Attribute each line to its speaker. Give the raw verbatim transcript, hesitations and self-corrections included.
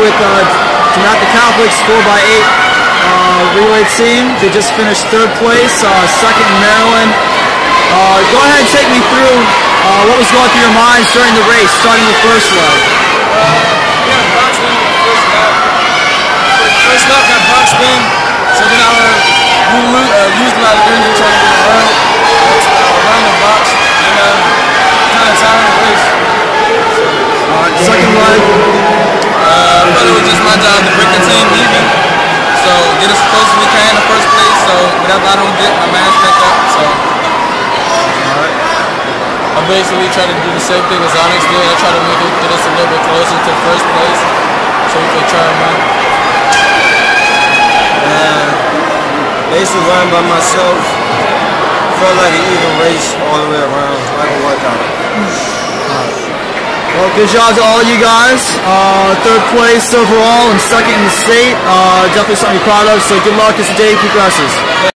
Speaker 1: with uh, Dematha Catholics four by eight uh, relay team. They just finished third place, uh, second in Maryland. Uh, go ahead and take me through uh, what was going through your minds during the race, starting the first leg.
Speaker 2: Uh, yeah, box win on the first lap. First lap got box win. Second hour, we uh, used a lot of energy trying to get around, uh, around the box, and uh, kind of tired of the race. So,
Speaker 1: uh, second leg.
Speaker 2: Uh, but it was just my job to bring the team even. So get as close as we can in the first place. So whatever I don't get, my man's pick up. So. I basically try to do the same thing as Onyx did. I try to make it get us a little bit closer to first place so we can try and win.
Speaker 3: Uh, basically running by myself. Felt like an even race all the way around, like a workout.
Speaker 1: Well, good job to all you guys. Uh, third place overall and second in the state. Uh, definitely something to be proud of, so good luck as the day progresses.